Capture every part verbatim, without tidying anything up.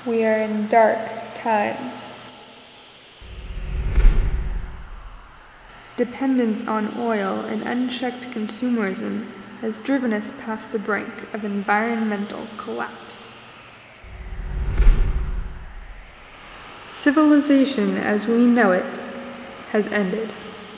We are in dark times. Dependence on oil and unchecked consumerism has driven us past the brink of environmental collapse. Civilization as we know it has ended.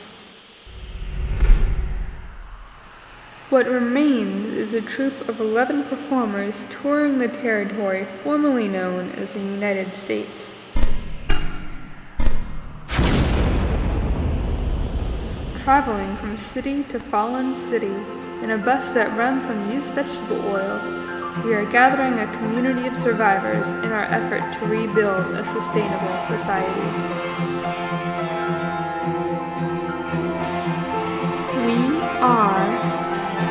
What remains is a troupe of eleven performers touring the territory formerly known as the United States. Traveling from city to fallen city in a bus that runs on used vegetable oil, we are gathering a community of survivors in our effort to rebuild a sustainable society. We are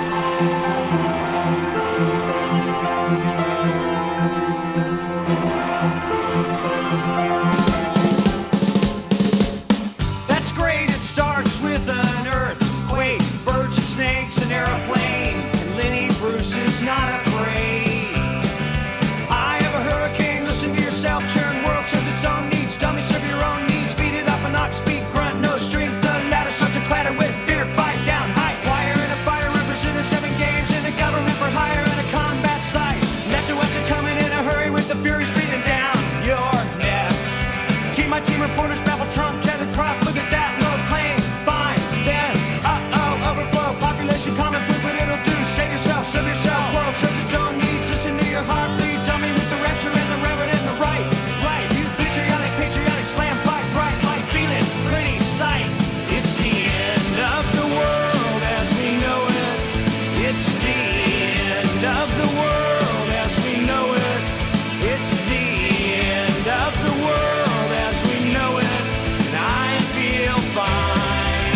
That's great, it starts with an earthquake, birds and snakes, an airplane, and Lenny Bruce is not afraid. I have a hurricane, listen to yourself, churn, world serves its own needs, dummy serve your own needs, beat it up an ox, speak, grunt, no strength, the ladder starts to clatter with fear, fight down, high wire in a fire, represented seven games in a government for hire in a combat site. Left to west and coming in a hurry with the furies breathing down your neck. Team my team reporters baffle Trump, Kevin Crop, look at that, no plane, fine, then, uh-oh, overflow, population common food, what it'll do, save yourself, serve yourself, world serves its own needs, listen to your heartbeat, dummy with the rapture and the reverend and the right, right, you patriotic, patriotic, slam, fight, bright, light, feeling, pretty sight. It's the end of the world as we know it, it's the end of the world as we know it, it's the end of the world as we know it, and I feel fine.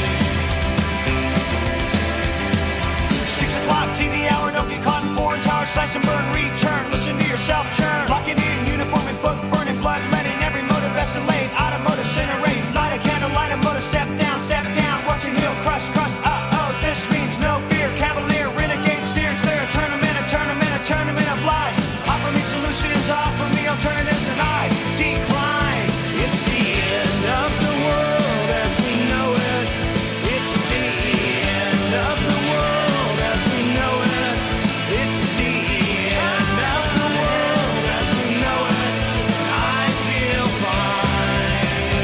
Six o'clock T V hour, don't get caught in foreign tower, slice and burn, return, listen to yourself churn, locking in uniform and book, burning blood, letting every motive escalate, automotive incinerate, light a candle, light a motor, step down, step down, watching heel crush, crush, uh-oh, this means no fear, cavalier, renegade, steer clear, a tournament, a tournament, a tournament of lies, offer me solutions, offer me alternatives, and I decline. It's the end of the world as we know it, it's the end of the world as we know it, it's the end of the world as we know it, and I feel fine.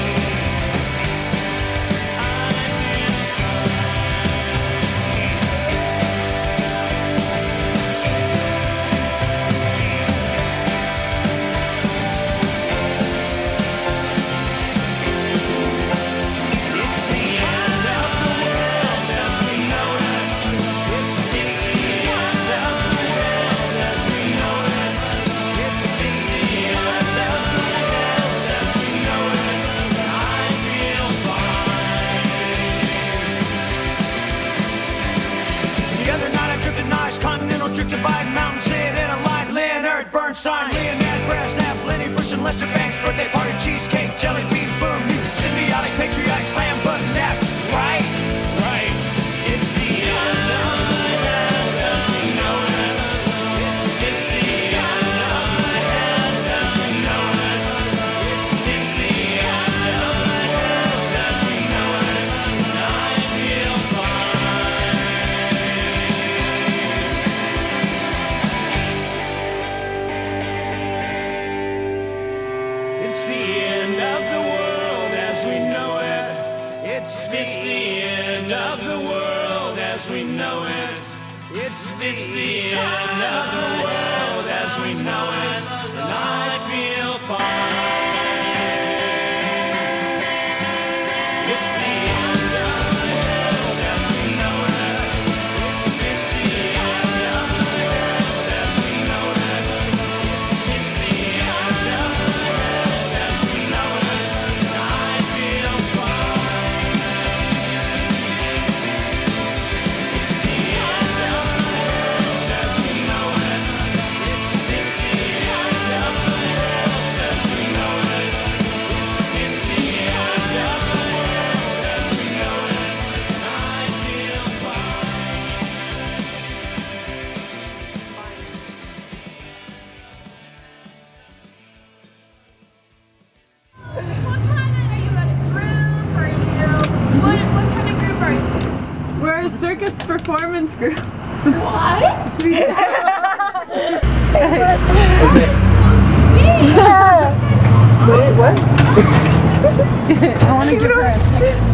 I feel It's the end of the world as we know it. It's the end of the world as we know it. It's the end of the world as we know it. I feel fine. The other night I drifted nice, continental drift divide, mountains hit in a light, Leonard Bernstein, Leonard Brasnap, Lenny Bruce and Lester Banks, birthday party, cheesecake, jelly bean, boom, you symbiotic, patriotic, slam button, nap, right, right. It's the end of the world as we know it. It's, it's the end of the world as we know it. It's, it's the end of the world as we know it. And I feel fine. It's the end of the world as we know it. It's, it's the end of the world as we know it. It's, it's the end of the world as we know it. And I feel fine. It's the end of the world as we know it. It's, it's the end of the world as we know it. It's, it's the end of the world as we know it. And I feel fine. It's the end of the world as we know it. It's, it's the end of the world as we circus performance group. What? Sweet. That is so sweet. Wait, what? I want to give her a